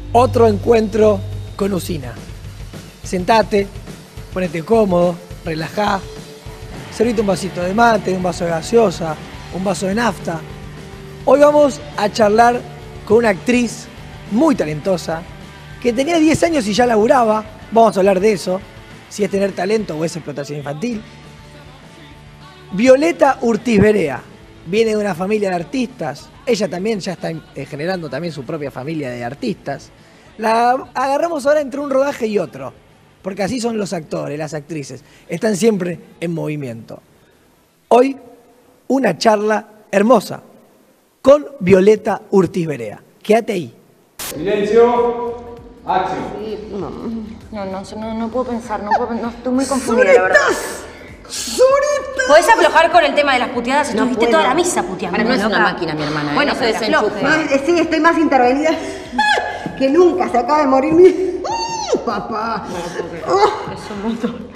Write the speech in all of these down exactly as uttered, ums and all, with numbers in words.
Otro encuentro con Usina. Sentate, ponete cómodo, relajá, servite un vasito de mate, un vaso de gaseosa, un vaso de nafta. Hoy vamos a charlar con una actriz muy talentosa que tenía diez años y ya laburaba. Vamos a hablar de eso, si es tener talento o es explotación infantil. Violeta Urtiz Berea viene de una familia de artistas. Ella también ya está eh, generando también su propia familia de artistas. La agarramos ahora entre un rodaje y otro, porque así son los actores, las actrices. Están siempre en movimiento. Hoy, una charla hermosa con Violeta Urtiz Berea. Quédate ahí. Silencio. Acción. Sí, no, no, no, no, no puedo pensar, no puedo, no, estoy muy confundida, la verdad. ¡Zurita! ¿Podés aflojar con el tema de las puteadas? No Estuviste puedo. toda la misa puteando. Ahora no es loca. una máquina, mi hermana. ¿eh? Bueno, No se se desenchufe. desenchufe. Más- eh, sí, estoy más intervenida que nunca. Se acaba de morir mi... ¡Uh, papá! Oh. Es un montón.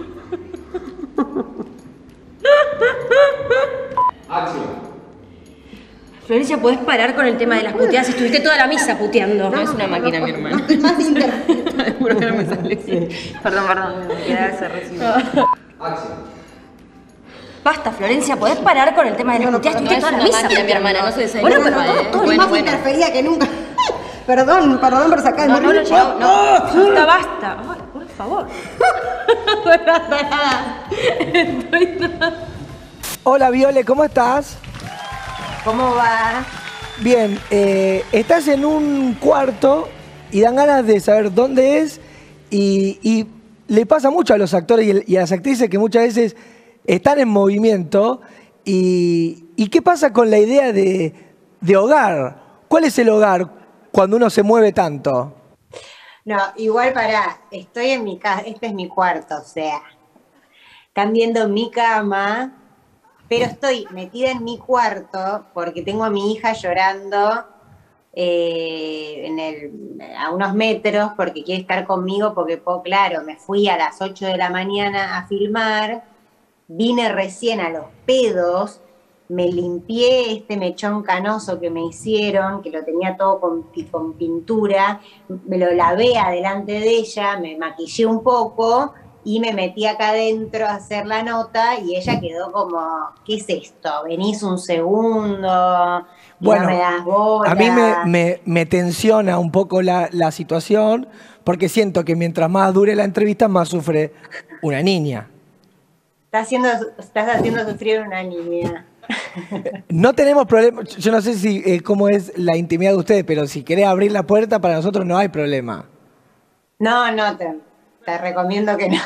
Acción. Florencia, ¿podés parar con el tema de las puteadas? Estuviste toda la misa puteando. No es una máquina, mi hermana. Estoy más intervenida. Te juro que no me sale. Sí. Perdón, perdón. Me quedé ese recibo. Acción. Basta, Florencia, ¿podés parar con el tema de las puteadas? no Estuviste es toda la una misa máquina, mi puteando. hermana, no se desenchufa, Bueno, pero ¿eh? todo, todo Estoy el más mundo- interferida que nunca. Perdón, perdón, pero se acaba de No, no, morir no, mi llegó, papá. no. Basta, basta. Ay, por favor. No pasa nada. Estoy toda... Hola Viole, ¿cómo estás? ¿Cómo va? Bien, eh, estás en un cuarto y dan ganas de saber dónde es y, y le pasa mucho a los actores y, el- y a las actrices que muchas veces están en movimiento y, y ¿qué pasa con la idea de, de hogar? ¿Cuál es el hogar cuando uno se mueve tanto? No, igual para, estoy en mi casa, este es mi cuarto, o sea, están viendo mi cama, pero estoy metida en mi cuarto porque tengo a mi hija llorando eh, en el, a unos metros porque quiere estar conmigo porque, po, claro, me fui a las ocho de la mañana a filmar, vine recién a los pedos, me limpié este mechón canoso que me hicieron, que lo tenía todo con, pi- con pintura, me lo lavé adelante de ella, me maquillé un poco y me metí acá adentro a hacer la nota y ella quedó como, ¿qué es esto? ¿Venís un segundo? Y Bueno, no me das bola. a mí me, me- me tensiona un poco la, la situación porque siento que mientras más dure la entrevista, más sufre una niña. Estás haciendo, estás haciendo sufrir a una niña. No tenemos problema, yo no sé si eh, cómo es la intimidad de ustedes, pero si querés abrir la puerta, para nosotros no hay problema. No, no, te, te recomiendo que no.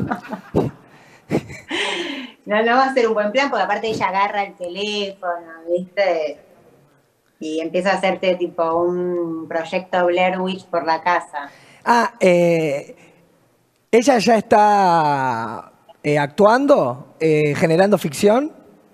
No, no va a ser un buen plan, porque aparte ella agarra el teléfono, ¿viste? Y empieza a hacerte tipo un proyecto Blair Witch por la casa. Ah, eh, ella ya está eh, actuando, eh, generando ficción.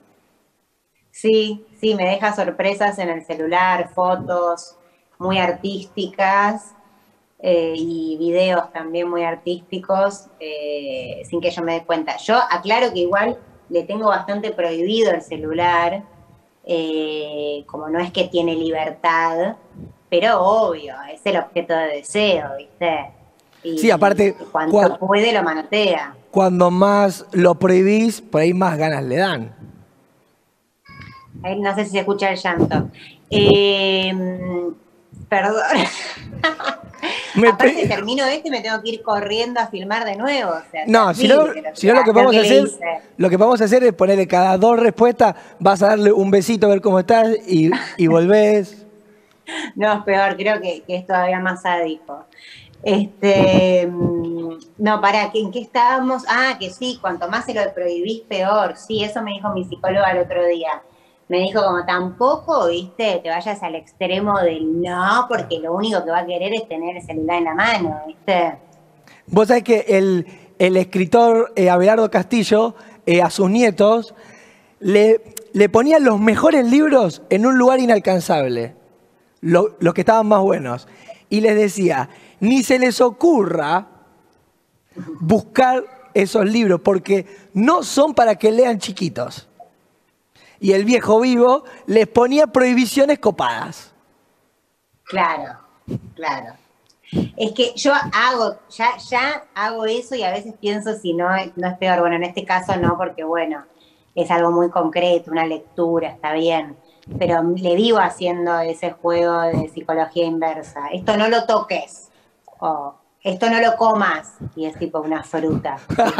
Sí, sí, me deja sorpresas en el celular, fotos muy artísticas eh, y videos también muy artísticos, eh, sin que yo me dé cuenta. Yo aclaro que igual le tengo bastante prohibido el celular, eh, como no es que tiene libertad, pero obvio, es el objeto de deseo, ¿viste? Y Sí, aparte, cuanto cua- puede lo manotea. Cuando más lo prohibís, por ahí más ganas le dan. Ay, no sé si se escucha el llanto. Eh, perdón. Me Aparte pe- termino este y me tengo que ir corriendo a filmar de nuevo. O sea, No, si no, terrible si no lo que lo vamos a le hacer, hice. lo que vamos a hacer es ponerle cada dos respuestas, vas a darle un besito a ver cómo estás y, y volvés. No, es peor, creo que, que es todavía más sádico. Este, mm, no, para, ¿en qué estábamos? Ah, que sí, cuanto más se lo prohibís, peor. Sí, eso me dijo mi psicóloga el otro día. Me dijo como tampoco, viste, te vayas al extremo del no, porque lo único que va a querer es tener el celular en la mano, viste. Vos sabés que el, el escritor eh, Abelardo Castillo eh, a sus nietos le, le ponía los mejores libros en un lugar inalcanzable, lo- los que estaban más buenos. Y les decía, ni se les ocurra buscar esos libros, porque no son para que lean chiquitos. Y el viejo vivo les ponía prohibiciones copadas. Claro, claro. Es que yo hago, ya, ya hago eso y a veces pienso si no, no es peor. Bueno, en este caso no, porque bueno, es algo muy concreto, una lectura, está bien. Pero le vivo haciendo ese juego de psicología inversa. Esto no lo toques. O esto no lo comas. Y es tipo una fruta.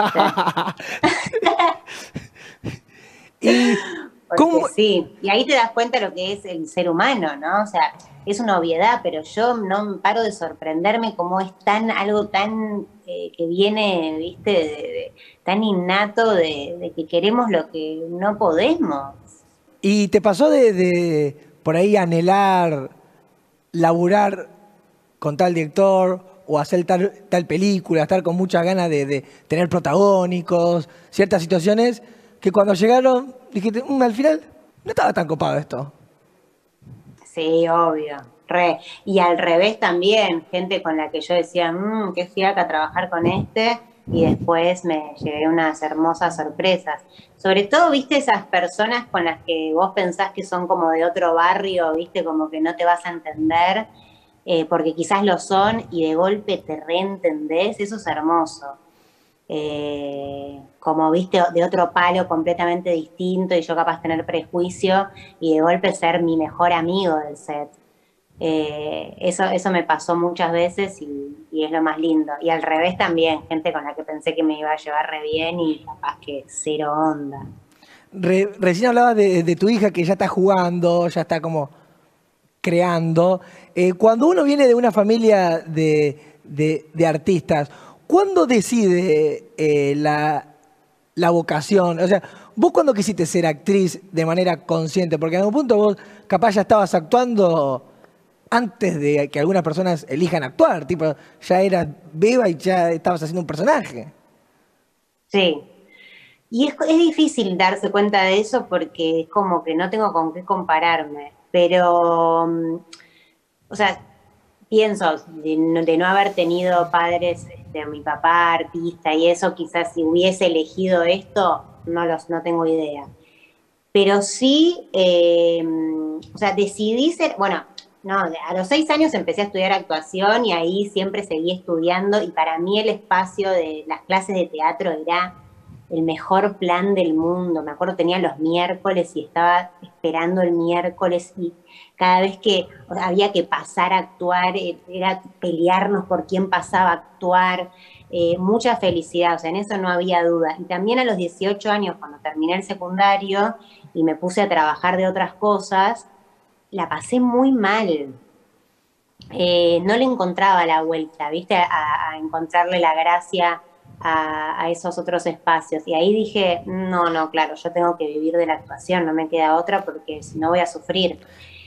¿Y cómo? Sí, y ahí te das cuenta de lo que es el ser humano, ¿no? O sea, es una obviedad, pero yo no paro de sorprenderme cómo es tan algo tan eh, que viene, viste, de, de, tan innato de, de que queremos lo que no podemos. ¿Y te pasó de, de por ahí anhelar, laburar con tal director o hacer tal, tal película, estar con muchas ganas de, de tener protagónicos, ciertas situaciones que cuando llegaron dijiste, mmm, al final no estaba tan copado esto? Sí, obvio, re. Y al revés también, gente con la que yo decía, mmm, qué fiaca trabajar con este, y después me llevé unas hermosas sorpresas. Sobre todo, viste, esas personas con las que vos pensás que son como de otro barrio, viste, como que no te vas a entender, eh, porque quizás lo son, y de golpe te reentendés, eso es hermoso. Eh, como viste, de otro palo completamente distinto, y yo capaz de tener prejuicio, y de golpe ser mi mejor amigo del set. Eh, eso, eso me pasó muchas veces y, y es lo más lindo. Y al revés también, gente con la que pensé que me iba a llevar re bien y capaz que cero onda. Re, recién hablabas de, de tu hija que ya está jugando, ya está como creando. Eh, cuando uno viene de una familia de, de, de artistas, ¿cuándo decide eh, la, la vocación? O sea, ¿vos cuándo quisiste ser actriz de manera consciente? Porque en algún punto vos capaz ya estabas actuando antes de que algunas personas elijan actuar. Tipo, ya eras beba y ya estabas haciendo un personaje. Sí. Y es, es difícil darse cuenta de eso porque es como que no tengo con qué compararme. Pero, o sea, pienso, de no, de no haber tenido padres, este, mi papá artista y eso, quizás si hubiese elegido esto, no, los, no tengo idea. Pero sí, eh, o sea, decidí ser, bueno, no, a los seis años empecé a estudiar actuación y ahí siempre seguí estudiando y para mí el espacio de las clases de teatro era el mejor plan del mundo. Me acuerdo, tenía los miércoles y estaba esperando el miércoles y cada vez que había que pasar a actuar, era pelearnos por quién pasaba a actuar, eh, mucha felicidad, o sea, en eso no había duda. Y también a los dieciocho años, cuando terminé el secundario y me puse a trabajar de otras cosas, la pasé muy mal. Eh, no le encontraba la vuelta, ¿viste? A, a encontrarle la gracia a, a esos otros espacios. Y ahí dije, no, no, claro, yo tengo que vivir de la actuación, no me queda otra porque si no voy a sufrir.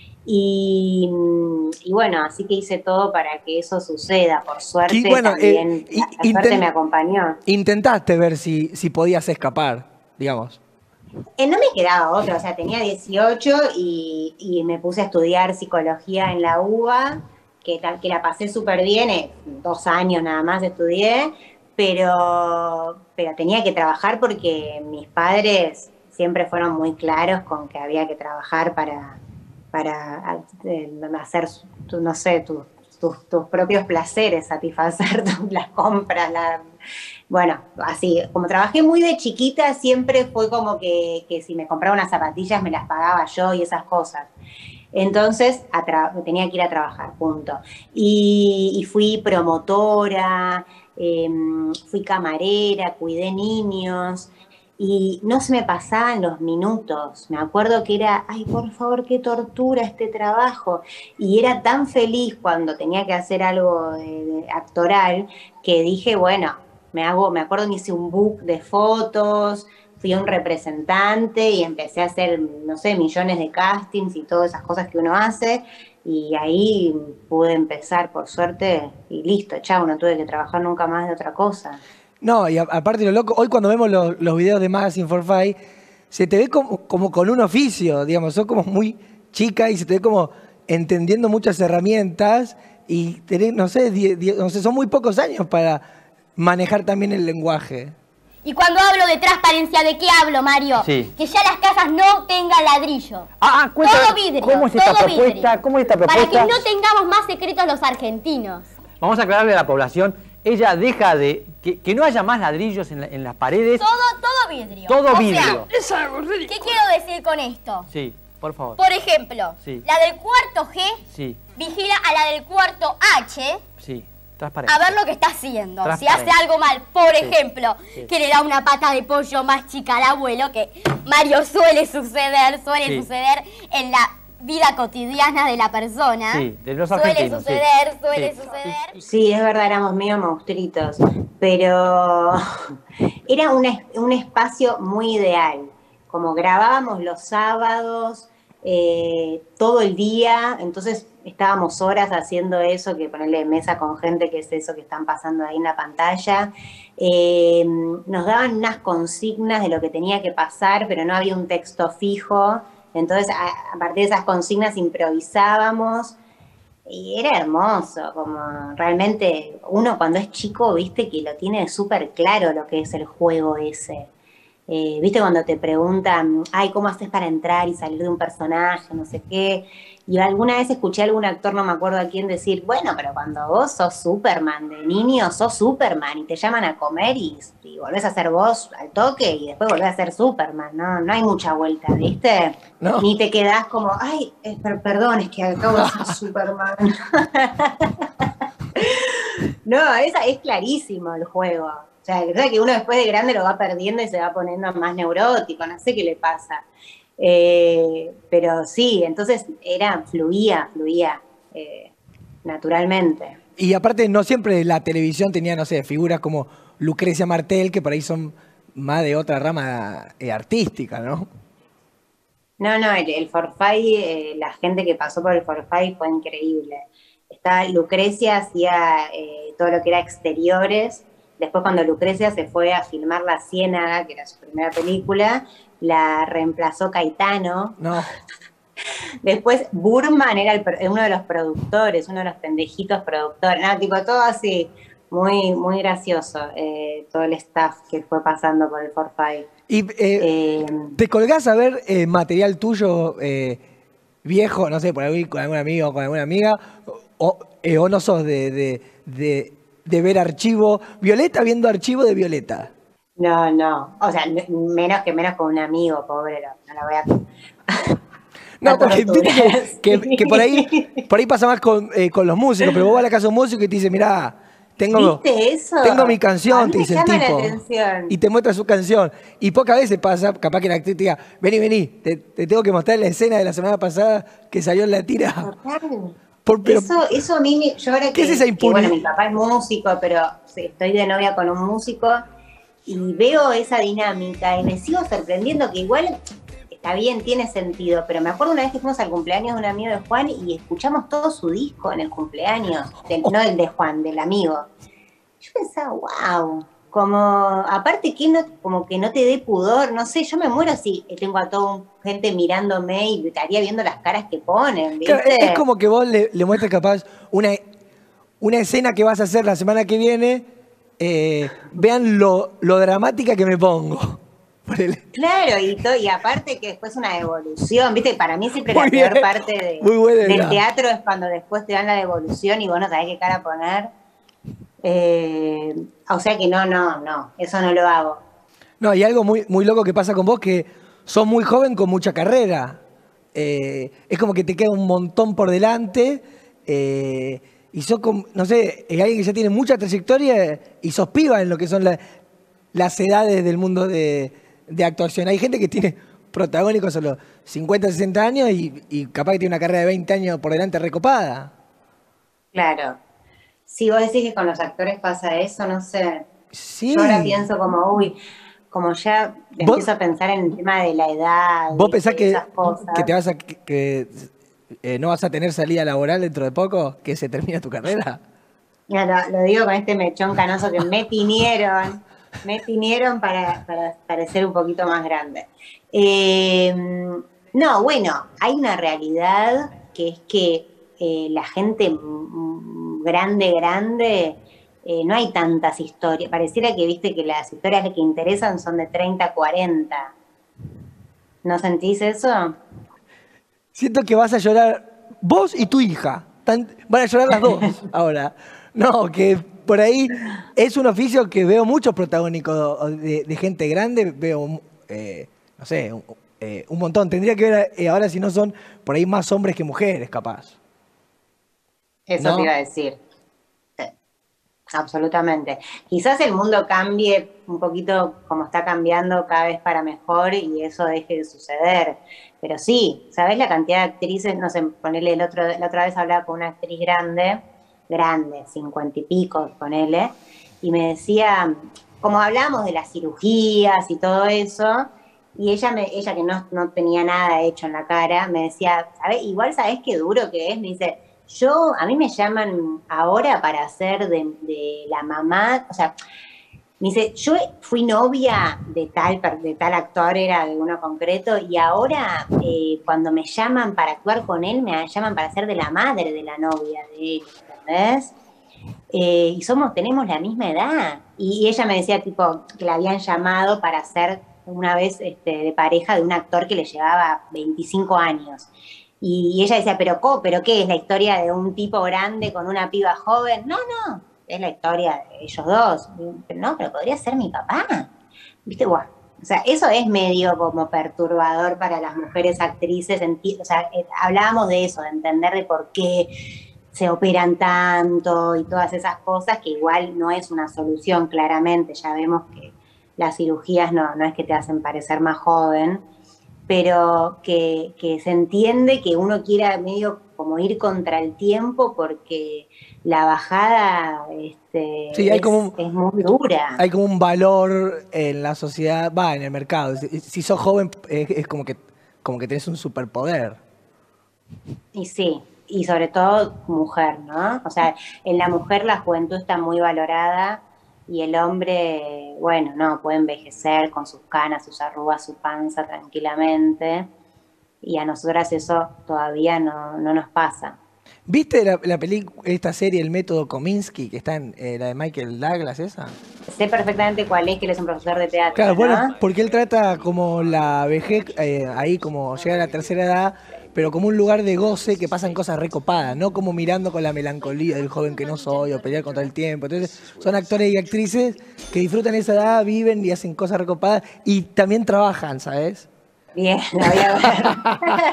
Y, y bueno, así que hice todo para que eso suceda. Por suerte y bueno, también, eh, la, la suerte me acompañó. Intentaste ver si, si podías escapar, digamos. Eh, no me quedaba otra, o sea, tenía dieciocho y, y me puse a estudiar psicología en la U B A, que, que la pasé súper bien, eh, dos años nada más estudié, pero, pero tenía que trabajar porque mis padres siempre fueron muy claros con que había que trabajar para, para eh, hacer, tu, no sé, tu, tus, tus propios placeres, satisfacer tu, las compras, la... Bueno, así, como trabajé muy de chiquita, siempre fue como que, que si me compraba unas zapatillas me las pagaba yo y esas cosas. Entonces, tenía que ir a trabajar, punto. Y, y fui promotora, eh, fui camarera, cuidé niños y no se me pasaban los minutos. Me acuerdo que era, ay, por favor, qué tortura este trabajo. Y era tan feliz cuando tenía que hacer algo de, de actoral que dije, bueno, Me hago, me acuerdo que hice un book de fotos, fui a un representante y empecé a hacer, no sé, millones de castings y todas esas cosas que uno hace. Y ahí pude empezar, por suerte, y listo, chao, no tuve que trabajar nunca más de otra cosa. No, y a, aparte lo loco, hoy cuando vemos los, los videos de Magazine for Five, se te ve como, como con un oficio, digamos, sos como muy chica y se te ve como entendiendo muchas herramientas y tenés, no sé, die, die, no sé, son muy pocos años para manejar también el lenguaje. Y cuando hablo de transparencia, ¿de qué hablo, Mario? Sí. Que ya las casas no tengan ladrillo. Ah, ah, cuéntame, todo vidrio. ¿cómo es esta todo propuesta? vidrio. ¿Cómo es esta propuesta? Para que no tengamos más secretos los argentinos. vamos a aclararle a la población, ella deja de, que, que no haya más ladrillos en, la, en las paredes. Todo, todo vidrio. Todo o vidrio. Sea, ¿qué quiero decir con esto? Sí, por favor. Por ejemplo, sí. la del cuarto G sí. vigila a la del cuarto H. Sí. Transparente. A ver lo que está haciendo. Si hace algo mal, por sí, ejemplo, sí. que le da una pata de pollo más chica al abuelo, que Mario suele suceder, suele sí. suceder en la vida cotidiana de la persona. Sí, de los suele suceder, sí. suele sí. suceder. Sí, es verdad, éramos medio monstruitos, pero era un, un espacio muy ideal. Como grabábamos los sábados, eh, todo el día, entonces estábamos horas haciendo eso, que ponerle mesa con gente, que es eso que están pasando ahí en la pantalla. Eh, nos daban unas consignas de lo que tenía que pasar, pero no había un texto fijo. Entonces, a, a partir de esas consignas improvisábamos. Y era hermoso, como realmente uno cuando es chico, viste, que lo tiene súper claro lo que es el juego ese. Eh, viste cuando te preguntan, ay, ¿cómo haces para entrar y salir de un personaje? No sé qué. Y alguna vez escuché a algún actor, no me acuerdo a quién, decir, bueno, pero cuando vos sos Superman, de niño sos Superman y te llaman a comer y, y volvés a ser vos al toque y después volvés a ser Superman, ¿no? No hay mucha vuelta, ¿viste? No. Ni te quedás como, ay, eh, per perdón, es que acabo de ser Superman. No, es, es clarísimo el juego. O sea, es que uno después de grande lo va perdiendo y se va poniendo más neurótico, no sé qué le pasa. Eh, pero sí, entonces era, fluía, fluía eh, naturalmente. Y aparte no siempre la televisión tenía, no sé, figuras como Lucrecia Martel, que por ahí son más de otra rama eh, artística, ¿no? No, no, el, el Forfait, eh, la gente que pasó por el Forfait fue increíble. Está, Lucrecia hacía eh, todo lo que era exteriores. Después cuando Lucrecia se fue a filmar La Ciénaga, que era su primera película, la reemplazó Caetano. No. Después Burman era el, uno de los productores, uno de los pendejitos productores. No, tipo todo así, muy, muy gracioso, eh, todo el staff que fue pasando por el Forfait. ¿Y eh, eh, te colgás a ver eh, material tuyo eh, viejo, no sé, por ahí con algún amigo o con alguna amiga, o, eh, o no sos de... de, de de ver archivo, Violeta viendo archivo de Violeta? No, no, o sea, menos que menos con un amigo, pobre, no, no la voy a... No, porque viste que, que, que por ahí por ahí pasa más con, eh, con los músicos, pero vos vas a la casa de un músico y te dice, mirá, tengo, ¿viste eso? tengo mi canción, te dice el tipo, la y te muestra su canción. Y pocas veces pasa, capaz que la actriz te diga, vení, vení, te, te tengo que mostrar la escena de la semana pasada que salió en la tira. Total. Por, pero, eso, eso a mí, yo ahora ¿qué que, es esa impunidad? Que, bueno, mi papá es músico, pero estoy de novia con un músico y veo esa dinámica y me sigo sorprendiendo que igual está bien, tiene sentido, pero me acuerdo una vez que fuimos al cumpleaños de un amigo de Juan y escuchamos todo su disco en el cumpleaños, del, no el de Juan, del amigo. Yo pensaba, wow, como, aparte que no, como que no te dé pudor, no sé, yo me muero si tengo a toda gente mirándome y estaría viendo las caras que ponen, ¿viste? Claro, es como que vos le, le muestres capaz una, una escena que vas a hacer la semana que viene, eh, vean lo, lo dramática que me pongo. Claro, y, to, y aparte que después una devolución, ¿viste? Para mí siempre muy la peor bien, parte de, buena, del ya. teatro es cuando después te dan la devolución y vos no sabés qué cara poner. Eh, o sea que no, no, no, eso no lo hago. No, y algo muy, muy loco que pasa con vos, que sos muy joven con mucha carrera. Eh, es como que te queda un montón por delante eh, y sos, como, no sé, es alguien que ya tiene mucha trayectoria y sos piba en lo que son la, las edades del mundo de, de actuación. Hay gente que tiene protagónicos a los cincuenta, sesenta años y, y capaz que tiene una carrera de veinte años por delante recopada. Claro. Si vos decís que con los actores pasa eso, no sé. Sí. Yo ahora pienso como, uy, como ya empiezo a pensar en el tema de la edad. ¿Vos pensás que, esas cosas. que te vas a que, que eh, no vas a tener salida laboral dentro de poco? ¿Que se termina tu carrera? Mira, lo, lo digo con este mechón canoso que me tinieron. Me tinieron para, para parecer un poquito más grande. Eh, no, bueno, hay una realidad que es que eh, la gente grande, grande, eh, no hay tantas historias. Pareciera que, viste, que las historias que interesan son de treinta a cuarenta. ¿No sentís eso? Siento que vas a llorar vos y tu hija. Van a llorar las dos ahora. No, que por ahí es un oficio que veo muchos protagónicos de, de gente grande, veo, eh, no sé, un, eh, un montón. Tendría que ver eh, ahora si no son por ahí más hombres que mujeres, capaz. Eso ¿No? te iba a decir. Sí, absolutamente. Quizás el mundo cambie un poquito como está cambiando cada vez para mejor y eso deje de suceder. Pero sí, ¿sabés la cantidad de actrices? No sé, ponele el otro, la otra vez hablaba con una actriz grande, grande, cincuenta y pico, ponele, y me decía, como hablábamos de las cirugías y todo eso, y ella, me, ella que no, no tenía nada hecho en la cara, me decía, ¿sabés? Igual sabés qué duro que es, me dice, yo, a mí me llaman ahora para hacer de, de la mamá, o sea, me dice, yo fui novia de tal, de tal actor, era de uno concreto, y ahora eh, cuando me llaman para actuar con él, me llaman para ser de la madre de la novia de él, ¿entendés? Eh, y somos, tenemos la misma edad. Y, y ella me decía, tipo, que la habían llamado para ser una vez este, de pareja de un actor que le llevaba veinticinco años. Y, y ella decía, ¿pero, co, ¿pero qué? ¿Es la historia de un tipo grande con una piba joven? No, no, es la historia de ellos dos. No, pero podría ser mi papá. ¿Viste? Buah. O sea, eso es medio como perturbador para las mujeres actrices. O sea, eh, hablábamos de eso, de entender de por qué se operan tanto y todas esas cosas, que igual no es una solución, claramente. Ya vemos que las cirugías no, no es que te hacen parecer más joven, pero que, que se entiende que uno quiera medio como ir contra el tiempo porque la bajada este, Sí, hay es, como un, es muy dura. Hay como un valor en la sociedad, va, en el mercado. Si, si sos joven es, es como que como que tenés un superpoder. Y sí, y sobre todo mujer, ¿no? O sea, en la mujer la juventud está muy valorada y el hombre, bueno, no, puede envejecer con sus canas, sus arrugas, su panza tranquilamente. Y a nosotras eso todavía no, no nos pasa. ¿Viste la, la película, esta serie, El Método Kominsky, que está en eh, la de Michael Douglas, esa? Sé perfectamente cuál es, que él es un profesor de teatro, Claro, ¿no? bueno, porque él trata como la vejez, eh, ahí como llega a la tercera edad, pero como un lugar de goce que pasan cosas recopadas, no como mirando con la melancolía del joven que no soy o pelear contra el tiempo. Entonces, son actores y actrices que disfrutan esa edad, viven y hacen cosas recopadas y también trabajan, ¿sabes? Bien, la voy a ver.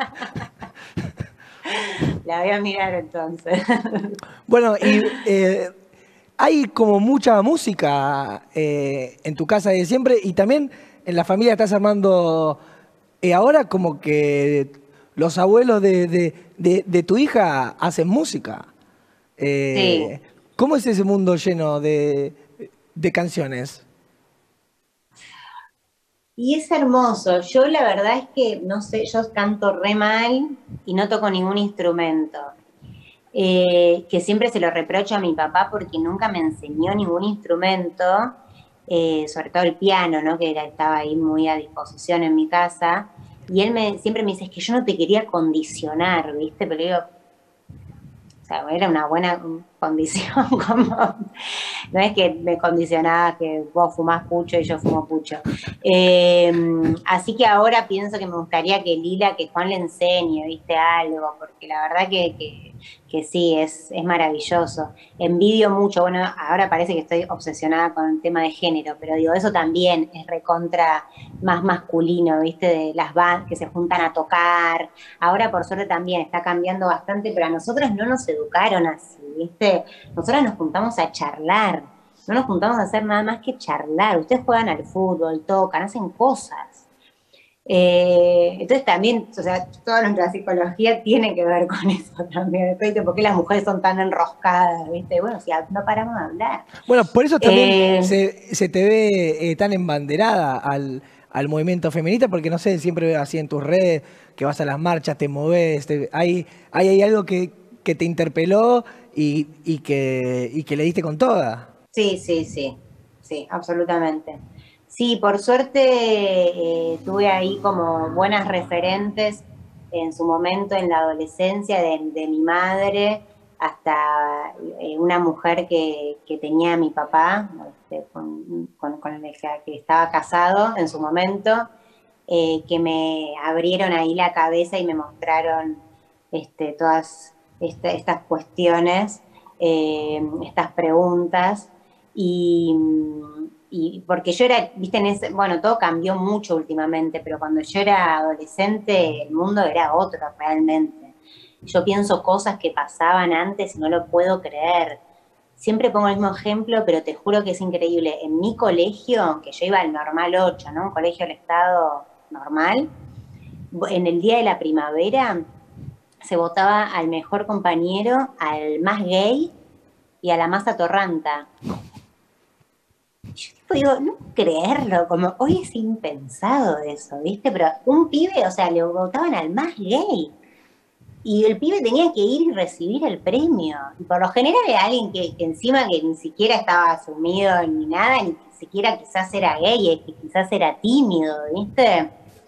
La voy a mirar entonces. Bueno, y eh, hay como mucha música eh, en tu casa de siempre y también en la familia estás armando, eh, ahora como que los abuelos de, de, de, de tu hija hacen música. Eh, Sí. ¿Cómo es ese mundo lleno de, de canciones? Y es hermoso. Yo la verdad es que, no sé, yo canto re mal y no toco ningún instrumento. Eh, que siempre se lo reprocho a mi papá porque nunca me enseñó ningún instrumento, eh, sobre todo el piano, ¿no? Que era, estaba ahí muy a disposición en mi casa. Y él me, siempre me dice, es que yo no te quería condicionar, ¿viste? Pero digo, o sea, era una buena condición, como, no es que me condicionaba que vos fumás pucho y yo fumo pucho. Eh, así que ahora pienso que me gustaría que Lila, que Juan le enseñe, ¿viste? Algo, porque la verdad que, que, que sí, es, es maravilloso. Envidio mucho, bueno, ahora parece que estoy obsesionada con el tema de género, pero digo, eso también es recontra más masculino, ¿viste? De las bandas que se juntan a tocar. Ahora, por suerte, también está cambiando bastante, pero a nosotros no nos educaron así, ¿viste? Nosotros nos juntamos a charlar, no nos juntamos a hacer nada más que charlar. Ustedes juegan al fútbol, tocan, hacen cosas. Eh, entonces también, o sea, toda nuestra psicología tiene que ver con eso también. ¿Por qué las mujeres son tan enroscadas? ¿Viste? Bueno, si no paramos de hablar. Bueno, por eso también Eh, se, se te ve eh, tan embanderada al, al movimiento feminista, porque no sé, siempre veo así en tus redes, que vas a las marchas, te moves, te, hay, hay, hay algo que, que te interpeló y, y, que, y que le diste con toda. Sí, sí, sí, sí, absolutamente. Sí, por suerte eh, tuve ahí como buenas referentes en su momento en la adolescencia de, de mi madre, hasta eh, una mujer que, que tenía a mi papá, este, con, con, con el que estaba casado en su momento, eh, que me abrieron ahí la cabeza y me mostraron este, todas esta, estas cuestiones. eh, estas preguntas. Y, y porque yo era, viste, en ese, bueno, todo cambió mucho últimamente, pero cuando yo era adolescente el mundo era otro realmente. Yo pienso cosas que pasaban antes y no lo puedo creer. Siempre pongo el mismo ejemplo, pero te juro que es increíble. En mi colegio, que yo iba al Normal ocho, ¿no? Un colegio del Estado normal, en el día de la primavera se votaba al mejor compañero, al más gay y a la más atorranta. Yo digo, no creerlo, como hoy es impensado eso, ¿viste? Pero un pibe, o sea, le votaban al más gay. Y el pibe tenía que ir y recibir el premio. Y por lo general era alguien que, que encima que ni siquiera estaba asumido ni nada, ni siquiera quizás era gay, que quizás era tímido, ¿viste?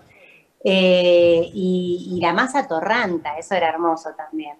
Eh, y, y la más atorranta, eso era hermoso también.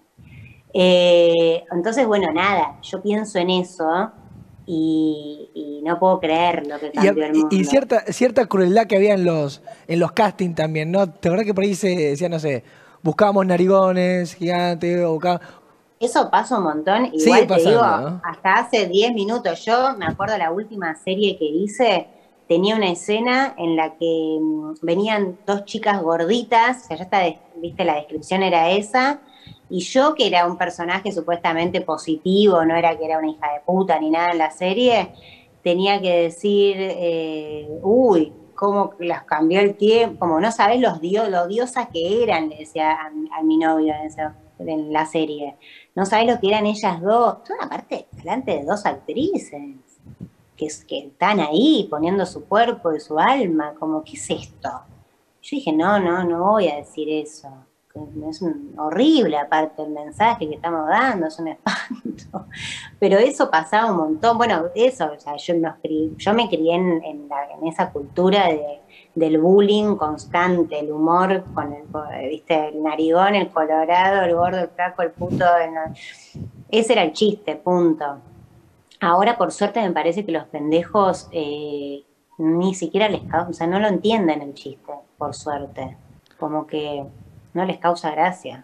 Eh, entonces, bueno, nada, yo pienso en eso y, y no puedo creer lo que cambió y, el mundo. Y cierta, cierta crueldad que había en los, en los castings también, ¿no? ¿Te acuerdas que por ahí se decía, no sé, buscábamos narigones, gigantes, o buscábamos... Eso pasa un montón, igual Sigue te pasando, digo, ¿no? hasta hace diez minutos. Yo me acuerdo la última serie que hice, tenía una escena en la que mm, venían dos chicas gorditas, que ya está, viste, la descripción era esa, y yo, que era un personaje supuestamente positivo, no era que era una hija de puta ni nada en la serie, tenía que decir, eh, uy, cómo las cambió el tiempo, como no sabés los dios, lo diosas que eran, le decía a, a mi novio en, esa, en la serie. No sabés lo que eran ellas dos, toda una parte delante de dos actrices que, que están ahí poniendo su cuerpo y su alma, como, ¿qué es esto? Yo dije, no, no, no voy a decir eso. Es un, horrible aparte el mensaje que estamos dando, es un espanto. Pero eso pasaba un montón. Bueno, eso, o sea, yo, nos crié, yo me crié en, en, la, en esa cultura de, del bullying constante, el humor con el, viste, el narigón, el colorado, el gordo, el flaco, el puto. El, ese era el chiste, punto. Ahora, por suerte, me parece que los pendejos eh, ni siquiera les causa, o sea, no lo entienden el chiste, por suerte. Como que no les causa gracia.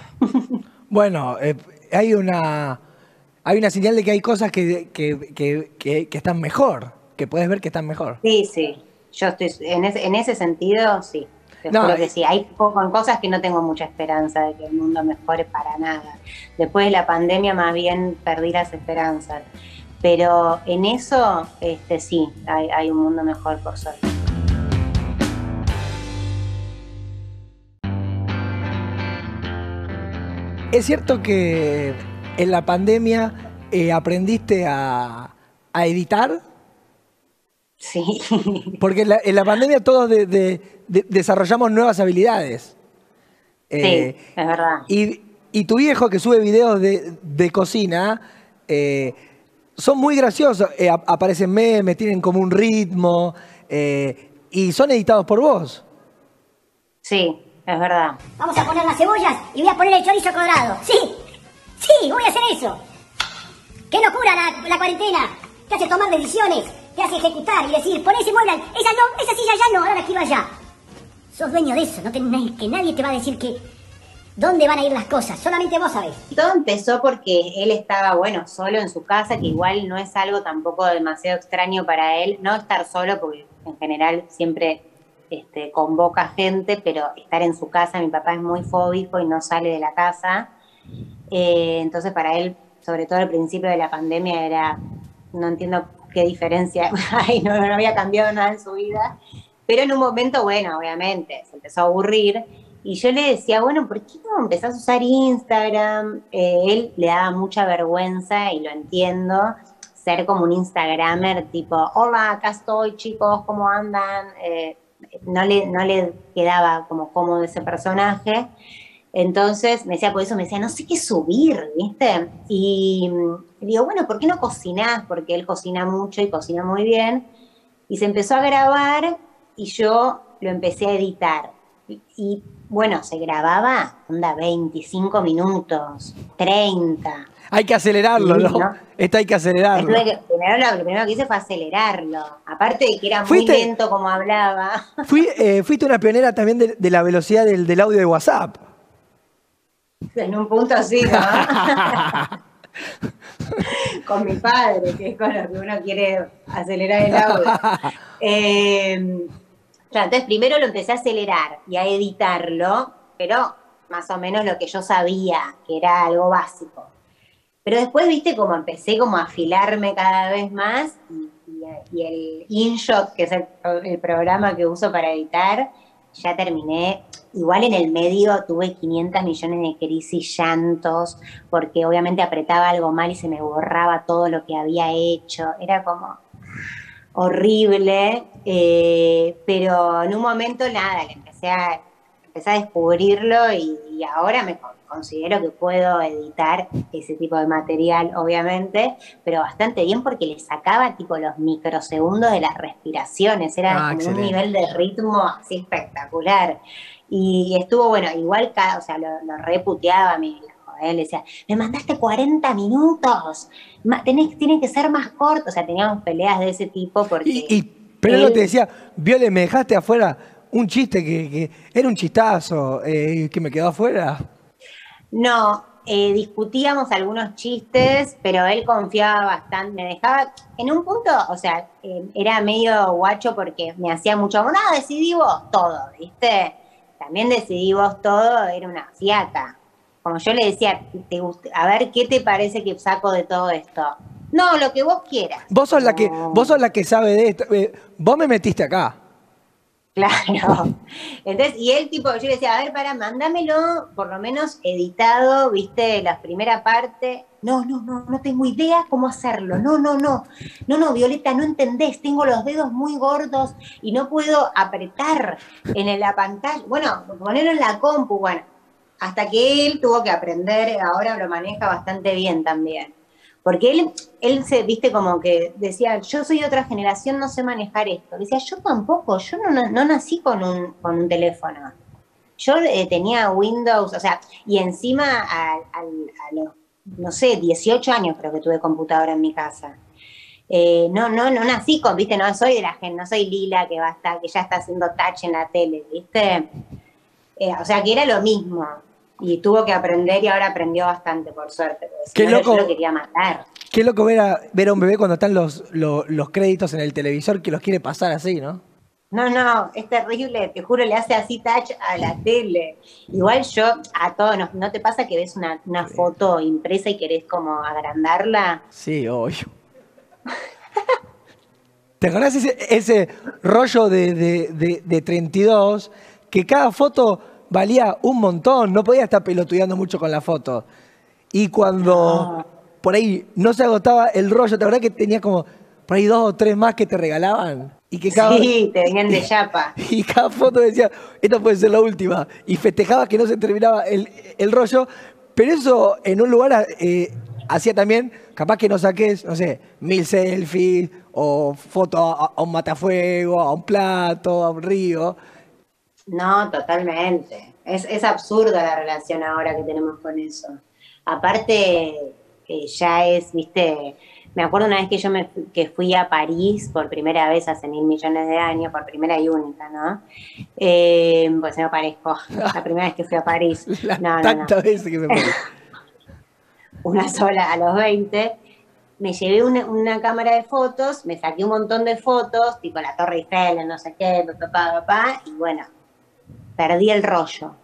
Bueno, eh, hay una hay una señal de que hay cosas que, que, que, que, que están mejor, que puedes ver que están mejor. Sí, sí. Yo estoy en ese, en ese sentido, sí. Te No, juro que eh, sí. Hay con cosas que no tengo mucha esperanza de que el mundo mejore para nada. Después de la pandemia, más bien perdí las esperanzas. Pero en eso, este, sí, hay, hay un mundo mejor, por suerte. ¿Es cierto que en la pandemia eh, aprendiste a, a editar? Sí. Porque en la, en la pandemia todos de, de, de, desarrollamos nuevas habilidades. Eh, Sí, es verdad. y, y tu viejo que sube videos de, de cocina, eh, son muy graciosos. Eh, ap- aparecen memes, tienen como un ritmo, eh, y son editados por vos. Sí, es verdad. Vamos a poner las cebollas y voy a poner el chorizo colorado. Sí, sí, voy a hacer eso. ¡Qué locura la, la cuarentena! Te hace tomar decisiones, te hace ejecutar y decir, pon ese mueble, esa no, esa silla ya no, ahora la quiero allá. Sos dueño de eso, no tenés, que nadie te va a decir que dónde van a ir las cosas, solamente vos sabés. Todo empezó porque él estaba, bueno, solo en su casa, que igual no es algo tampoco demasiado extraño para él, no estar solo, porque en general siempre este, convoca gente, pero estar en su casa, mi papá es muy fóbico y no sale de la casa, eh, entonces para él, sobre todo al principio de la pandemia, era, no entiendo qué diferencia hay, no, no había cambiado nada en su vida, pero en un momento, bueno, obviamente, se empezó a aburrir. Y yo le decía, bueno, ¿por qué no empezás a usar Instagram? Eh, él le daba mucha vergüenza, y lo entiendo, ser como un instagramer tipo, hola, acá estoy, chicos, ¿cómo andan? Eh, no, le, no le quedaba como cómodo ese personaje. Entonces me decía, por eso me decía, no sé qué subir, ¿viste? Y digo, bueno, ¿por qué no cocinás? Porque él cocina mucho y cocina muy bien. Y se empezó a grabar y yo lo empecé a editar. Y, y bueno, se grababa, onda, veinticinco minutos, treinta. Hay que acelerarlo, ¿no? ¿no? Esto hay que acelerarlo. Que, primero, lo, lo primero que hice fue acelerarlo. Aparte de que era muy Fuiste- lento como hablaba. Fui, eh, fuiste una pionera también de, de la velocidad del, del audio de WhatsApp. En un punto así, ¿no? con mi padre, que es con lo que uno quiere acelerar el audio. Eh, claro, entonces primero lo empecé a acelerar y a editarlo, pero más o menos lo que yo sabía, que era algo básico. Pero después, viste, como empecé como a afilarme cada vez más y, y, y el InShot, que es el, el programa que uso para editar, ya terminé. Igual en el medio tuve quinientos millones de crisis, llantos, porque obviamente apretaba algo mal y se me borraba todo lo que había hecho. Era como horrible, eh, pero en un momento nada, le empecé a, empecé a descubrirlo y, y ahora me considero que puedo editar ese tipo de material, obviamente, pero bastante bien porque le sacaba tipo los microsegundos de las respiraciones, era Ah, como excelente. un nivel de ritmo así espectacular. Y estuvo, bueno, igual, cada, o sea, lo, lo reputeaba a mi viejo, ¿eh? Le decía, me mandaste cuarenta minutos, ma, tenés, tiene que ser más corto, o sea, teníamos peleas de ese tipo porque... Y, y pero él él- no te decía, Viole, me dejaste afuera un chiste que, que era un chistazo, eh, que me quedó afuera. No, eh, discutíamos algunos chistes, pero él confiaba bastante, me dejaba, en un punto, o sea, eh, era medio guacho porque me hacía mucho, no, decidí vos todo, ¿viste? También decidí vos todo, era una fiaca. Como yo le decía, te gust- a ver, ¿qué te parece que saco de todo esto? No, lo que vos quieras. Vos sos la que, No. vos sos la que sabe de esto. eh, vos me metiste acá. Claro. Entonces, y él tipo, yo le decía, a ver, para, mándamelo, por lo menos editado, viste, la primera parte. No, no, no, no tengo idea cómo hacerlo. No, no, no. No, no, Violeta, no entendés. Tengo los dedos muy gordos y no puedo apretar en la pantalla. Bueno, ponerlo en la compu, bueno. Hasta que él tuvo que aprender, ahora lo maneja bastante bien también. Porque él, él se, viste, como que decía, yo soy de otra generación, no sé manejar esto. Decía, yo tampoco, yo no, no, no nací con un, con un teléfono. Yo eh, tenía Windows, o sea, y encima a, a, a los, no sé, dieciocho años creo que tuve computadora en mi casa. Eh, no, no, no nací con, viste, no soy de la gente, no soy Lila que va a estar, que ya está haciendo touch en la tele, viste. Eh, o sea, que era lo mismo. Y tuvo que aprender y ahora aprendió bastante, por suerte. Porque si Qué no, loco. yo lo quería matar. Qué loco ver a, ver a un bebé cuando están los, los, los créditos en el televisor que los quiere pasar así, ¿no? No, no, es terrible, te juro, le hace así touch a la tele. Igual yo, a todos, ¿no, ¿no te pasa que ves una, una foto impresa y querés como agrandarla? Sí, obvio. ¿Te acordás ese, ese rollo de, de, de, de treinta y dos que cada foto valía un montón? No podía estar pelotudeando mucho con la foto. Y cuando No. por ahí no se agotaba el rollo, ¿te acordás que tenía como por ahí dos o tres más que te regalaban? Y que cada, Sí, te venían de chapa. y cada foto decía, esta puede ser la última. Y festejabas que no se terminaba el, el rollo. Pero eso en un lugar eh, hacía también, capaz que no saques, no sé, mil selfies o fotos a, a un matafuego, a un plato, a un río. No, totalmente. Es, es absurda la relación ahora que tenemos con eso. Aparte, eh, ya es, viste, me acuerdo una vez que yo me, fu- que fui a París por primera vez hace mil millones de años, por primera y única, ¿no? Eh, pues me parezco, la primera vez que fui a París. La- No, no, no. tantas veces que me parece. Una sola a los veinte. Me llevé una, una cámara de fotos, me saqué un montón de fotos, tipo la Torre Eiffel, no sé qué, papá, papá, y bueno, perdí el rollo.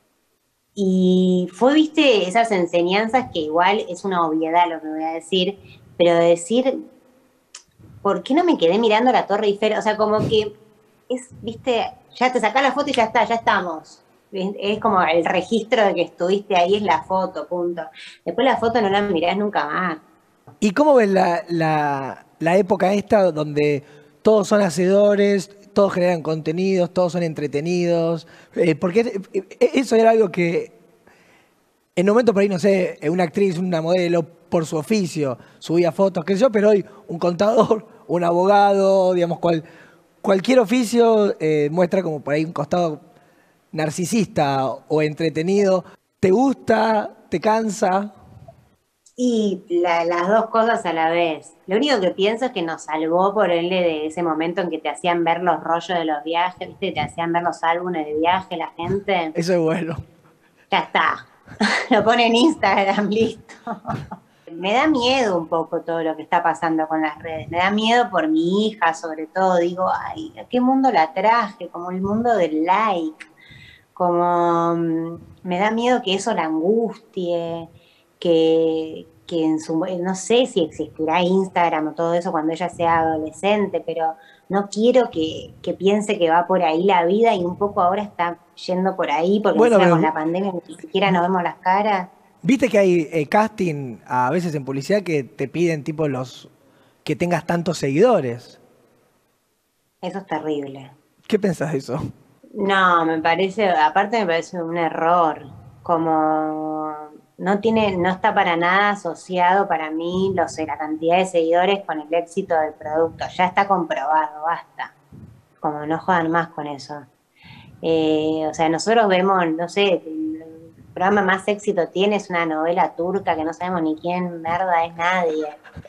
Y fue, viste, esas enseñanzas que igual es una obviedad lo que voy a decir, pero de decir, ¿por qué no me quedé mirando la Torre Eiffel? O sea, como que es, viste, ya te sacás la foto y ya está, ya estamos. Es, es como el registro de que estuviste ahí, es la foto, punto. Después la foto no la mirás nunca más. ¿Y cómo ves la, la, la época esta donde todos son hacedores, todos generan contenidos, todos son entretenidos? Eh, porque eh, eh, eso era algo que en un momento por ahí, no sé, una actriz, una modelo, por su oficio, subía fotos, qué sé yo, pero hoy un contador, un abogado, digamos, cual, cualquier oficio eh, muestra como por ahí un costado narcisista o entretenido. ¿Te gusta? ¿Te cansa? Y la- las dos cosas a la vez. Lo único que pienso es que nos salvó por él de ese momento en que te hacían ver los rollos de los viajes, ¿viste? Te hacían ver los álbumes de viaje, la gente. Eso es bueno. Ya está. Lo pone en Instagram, listo. me da miedo un poco todo lo que está pasando con las redes. Me da miedo por mi hija, sobre todo. Digo, ay, ¿a qué mundo la traje? Como el mundo del like. Como mm, me da miedo que eso la angustie, que, que en su, no sé si existirá Instagram o todo eso cuando ella sea adolescente, pero no quiero que, que piense que va por ahí la vida y un poco ahora está yendo por ahí porque Bueno, encima pero- con la pandemia ni siquiera nos vemos las caras. Viste que hay eh, casting a veces en publicidad que te piden tipo los que tengas tantos seguidores. Eso es terrible. ¿Qué pensás de eso? No, me parece, aparte me parece un error, como no tiene, no está para nada asociado para mí los, la cantidad de seguidores con el éxito del producto, ya está comprobado, basta, como no jodan más con eso. Eh, o sea, nosotros vemos, no sé, el programa más éxito tiene es una novela turca que no sabemos ni quién merda es nadie.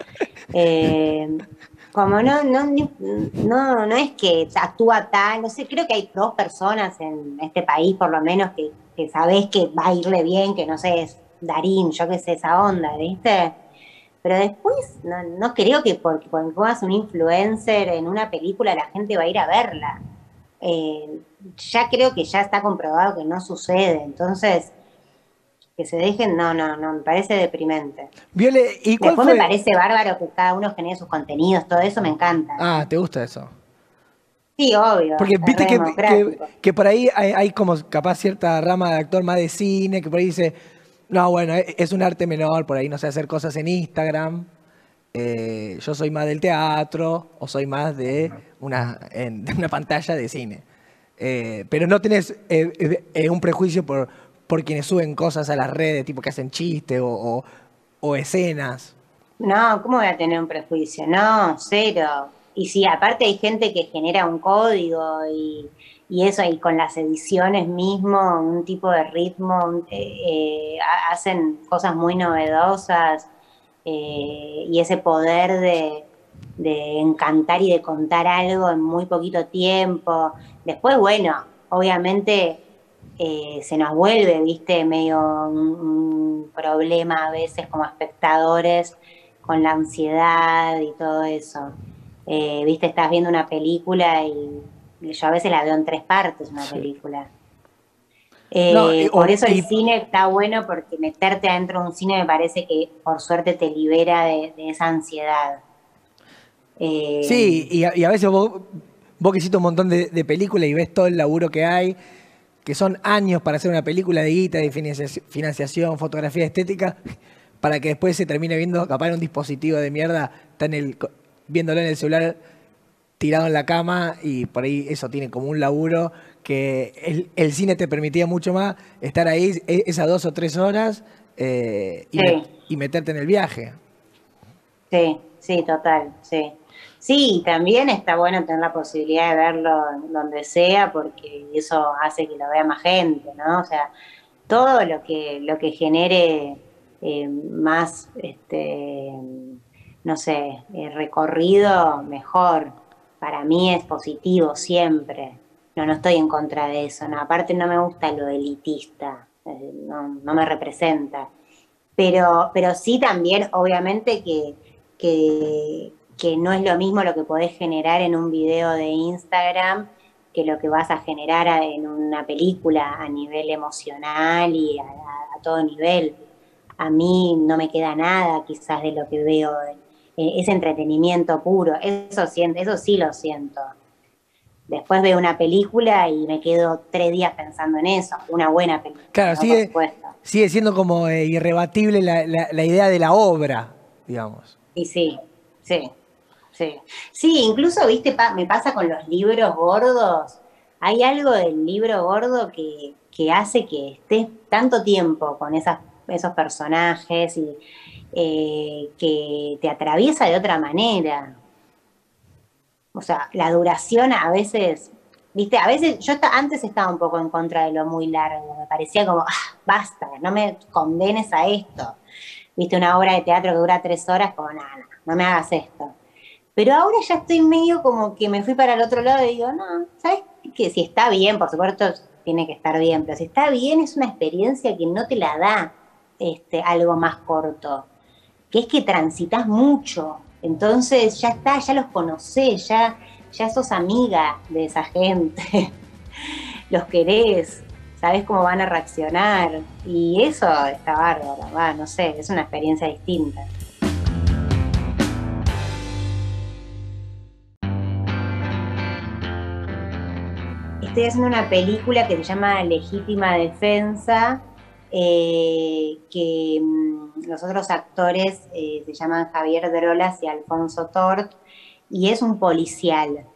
Eh, como no, no, ni- no, no es que actúa tal, no sé, creo que hay dos personas en este país por lo menos que, que sabés que va a irle bien, que no sé, es Darín, yo qué sé, esa onda, ¿viste? Pero después no, no creo que porque cuando pongas un influencer en una película la gente va a ir a verla. Eh, ya creo que ya está comprobado que no sucede, entonces que se dejen, no, no, no, me parece deprimente. Viole, ¿y cuál Después fue? me parece bárbaro que cada uno genere sus contenidos, todo eso me encanta. Ah, ¿te gusta eso? Sí, obvio. Porque es viste re que, democrático. que, que por ahí hay, hay como capaz cierta rama de actor más de cine que por ahí dice, no, bueno, e- es un arte menor, por ahí no sé hacer cosas en Instagram. eh, yo soy más del teatro o soy más de una, en- de una pantalla de cine. Eh, pero no tenés eh, eh, eh, un prejuicio por, por quienes suben cosas a las redes, tipo que hacen chistes o, o- o escenas. No, ¿cómo voy a tener un prejuicio? No, cero. Y sí, aparte hay gente que genera un código y, y eso, y con las ediciones mismo, un tipo de ritmo, un- eh, eh, ha- hacen cosas muy novedosas eh, y ese poder de, de encantar y de contar algo en muy poquito tiempo. Después, bueno, obviamente eh, se nos vuelve, viste, medio un, un problema a veces como espectadores con la ansiedad y todo eso. Eh, viste, estás viendo una película y yo a veces la veo en tres partes una Sí. película. No, Eh, y- por o- eso el y- cine está bueno porque meterte adentro de un cine me parece que por suerte te libera de, de esa ansiedad. Eh, Sí, y a, y a veces vos, vos que hiciste un montón de, de películas y ves todo el laburo que hay, que son años para hacer una película de guita, de financiaci- financiación, fotografía estética, para que después se termine viendo capaz en un dispositivo de mierda, está en el, co- viéndolo en el celular tirado en la cama y por ahí eso tiene como un laburo que el, el cine te permitía mucho más estar ahí e- esas dos o tres horas eh, y, Sí. met- y meterte en el viaje. Sí, sí, total, sí. Sí, también está bueno tener la posibilidad de verlo en donde sea porque eso hace que lo vea más gente, ¿no? O sea, todo lo que, lo que genere eh, más, este, no sé, eh, recorrido, mejor. Para mí es positivo siempre. No, no estoy en contra de eso, no. Aparte no me gusta lo elitista, eh, no, no me representa. Pero, pero sí también, obviamente, que, que, que no es lo mismo lo que podés generar en un video de Instagram que lo que vas a generar a- en una película a nivel emocional y a, a- a todo nivel. A mí no me queda nada quizás de lo que veo. Eh, es entretenimiento puro, eso, siento, eso sí lo siento. Después veo una película y me quedo tres días pensando en eso, una buena película, Claro, ¿no? Por sigue, supuesto. sigue siendo como eh, irrebatible la, la- la idea de la obra, digamos. Y sí, sí, sí. Sí, incluso, viste, pa- me pasa con los libros gordos. Hay algo del libro gordo que, que hace que estés tanto tiempo con esas, esos personajes y eh, que te atraviesa de otra manera. O sea, la duración a veces, viste, a veces yo esta- antes estaba un poco en contra de lo muy largo. Me parecía como, ah, basta, no me condenes a esto. Viste, una obra de teatro que dura tres horas, como, nada, no, no me hagas esto. Pero ahora ya estoy medio como que me fui para el otro lado y digo, no, ¿sabes qué? Si está bien, por supuesto tiene que estar bien, pero si está bien es una experiencia que no te la da este, algo más corto. que es que transitas mucho. Entonces ya está, ya los conocés, ya, ya sos amiga de esa gente. Los querés, sabés cómo van a reaccionar. Y eso está bárbaro, va, no sé, es una experiencia distinta. Estoy haciendo una película que se llama Legítima Defensa, eh, que mmm, los otros actores eh, se llaman Javier Drolas y Alfonso Tort, y es un policial.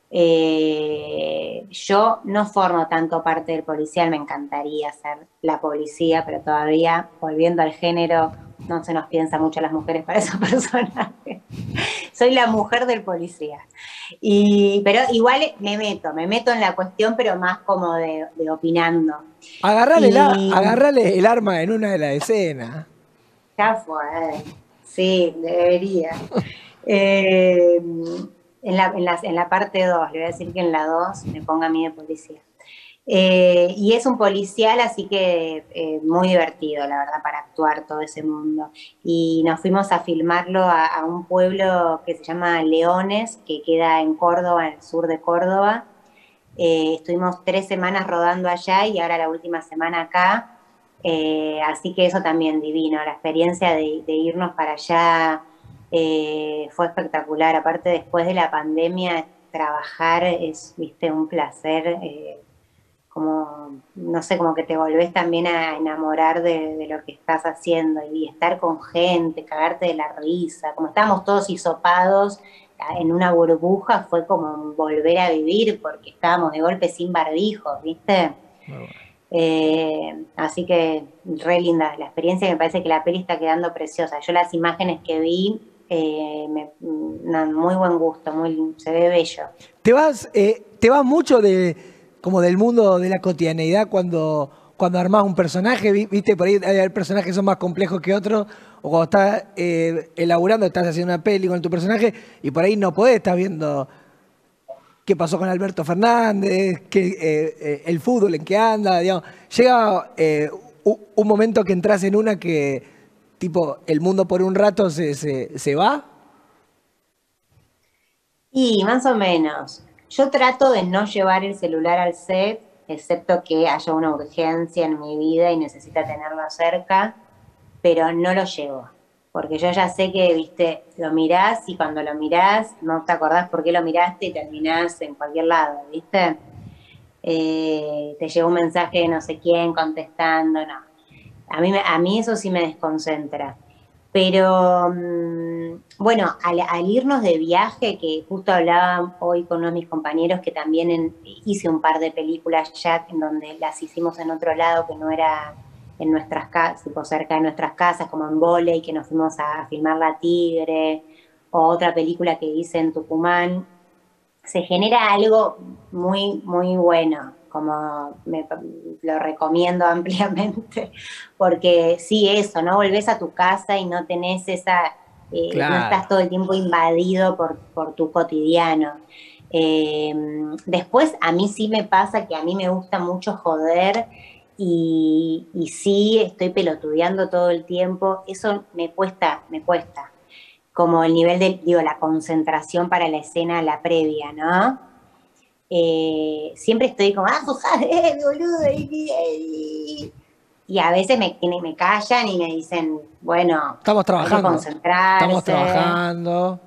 Eh, yo no formo tanto parte del policial, me encantaría ser la policía, pero todavía, volviendo al género, no se nos piensa mucho a las mujeres para esos personajes. Soy la mujer del policía. Y, pero igual me meto, me meto en la cuestión, pero más como de, de opinando. Agarrale, y, la, agarrale el arma en una de las escenas. Ya fue, sí, debería. eh, en, la, en, la, en la parte dos, le voy a decir que en la dos me ponga a mí de policía. Eh, y es un policial, así que eh, muy divertido, la verdad, para actuar todo ese mundo. Y nos fuimos a filmarlo a, a un pueblo que se llama Leones, que queda en Córdoba, en el sur de Córdoba. Eh, estuvimos tres semanas rodando allá y ahora la última semana acá. Eh, así que eso también divino, la experiencia de, de irnos para allá eh, fue espectacular. Aparte, después de la pandemia, trabajar es, viste, un placer. Eh, como, no sé, como que te volvés también a enamorar de, de lo que estás haciendo y estar con gente, cagarte de la risa, como estábamos todos hisopados en una burbuja, fue como volver a vivir porque estábamos de golpe sin barbijos, ¿viste? Bueno. Eh, así que re linda la experiencia, me parece que la peli está quedando preciosa. Yo las imágenes que vi, eh, me, no, muy buen gusto, muy, se ve bello. ¿Te vas, eh, te vas mucho de... como del mundo de la cotidianeidad cuando, cuando armás un personaje, viste, por ahí hay personajes que son más complejos que otros, o cuando estás eh, elaborando, estás haciendo una peli con tu personaje, y por ahí no podés, estás viendo qué pasó con Alberto Fernández, qué, eh, eh, el fútbol en qué anda, digamos. Llega eh, un momento que entras en una que, tipo, el mundo por un rato se, se, se va. Y más o menos. Yo trato de no llevar el celular al set, excepto que haya una urgencia en mi vida y necesita tenerlo cerca, pero no lo llevo. Porque yo ya sé que, viste, lo mirás y cuando lo mirás no te acordás por qué lo miraste y terminás en cualquier lado, ¿viste? Eh, te llega un mensaje de no sé quién contestando, no. A mí, a mí eso sí me desconcentra. Pero, bueno, al, al irnos de viaje, que justo hablaba hoy con uno de mis compañeros, que también en, hice un par de películas ya en donde las hicimos en otro lado, que no era en nuestras casas, tipo cerca de nuestras casas, como en Voley, que nos fuimos a, a filmar La Tigre, o otra película que hice en Tucumán, se genera algo muy, muy bueno. Como me, lo recomiendo ampliamente, porque sí, eso, ¿no? Volvés a tu casa y no tenés esa, eh, claro. No estás todo el tiempo invadido por, por tu cotidiano. Eh, después, a mí sí me pasa que a mí me gusta mucho joder y, y sí estoy pelotudeando todo el tiempo, eso me cuesta, me cuesta, como el nivel de, digo, la concentración para la escena, la previa, ¿no? Eh, siempre estoy como, ah, joder, boludo, y, y, y a veces me, me callan y me dicen, bueno, estamos trabajando, hay que concentrarse. Estamos trabajando.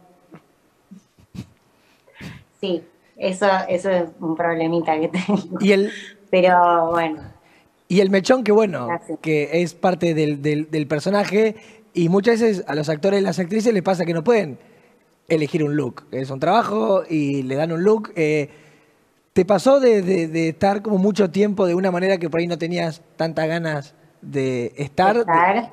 Sí, eso, eso es un problemita que tengo. Y el, pero bueno. Y el mechón que, bueno, gracias. Que es parte del, del, del personaje, y muchas veces a los actores y las actrices les pasa que no pueden elegir un look. Es un trabajo y le dan un look. Eh, ¿Te pasó de, de, de estar como mucho tiempo de una manera que por ahí no tenías tantas ganas de estar? ¿Estar?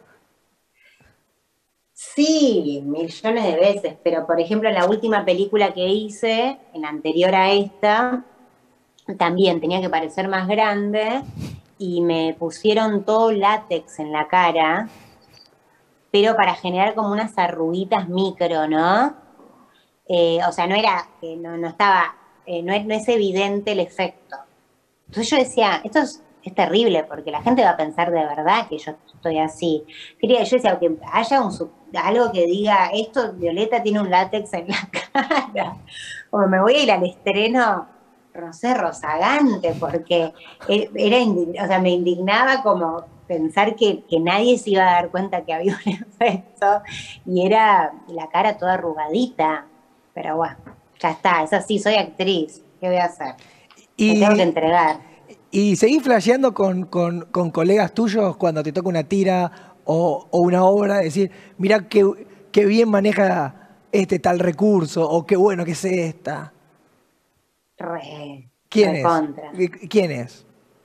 Sí, millones de veces, pero por ejemplo en la última película que hice, en la anterior a esta, también tenía que parecer más grande y me pusieron todo látex en la cara, pero para generar como unas arruguitas micro, ¿no? Eh, o sea, no era, eh, no, no estaba... Eh, no, es, no es evidente el efecto. Entonces yo decía, esto es, es terrible porque la gente va a pensar de verdad que yo estoy así. Quería, yo decía, que haya un, algo que diga, esto, Violeta tiene un látex en la cara. O me voy a ir al estreno, no sé, rozagante, porque era, o sea, me indignaba como pensar que, que nadie se iba a dar cuenta que había un efecto, y era la cara toda arrugadita. Pero bueno, ya está, es así, soy actriz, ¿qué voy a hacer? Y, me tengo que entregar. ¿Y seguís flasheando con, con, con colegas tuyos cuando te toca una tira o, o una obra? Decir, mirá qué, qué bien maneja este tal recurso, o qué bueno que es esta. Re, ¿Quién re es? Contra. ¿Quién es?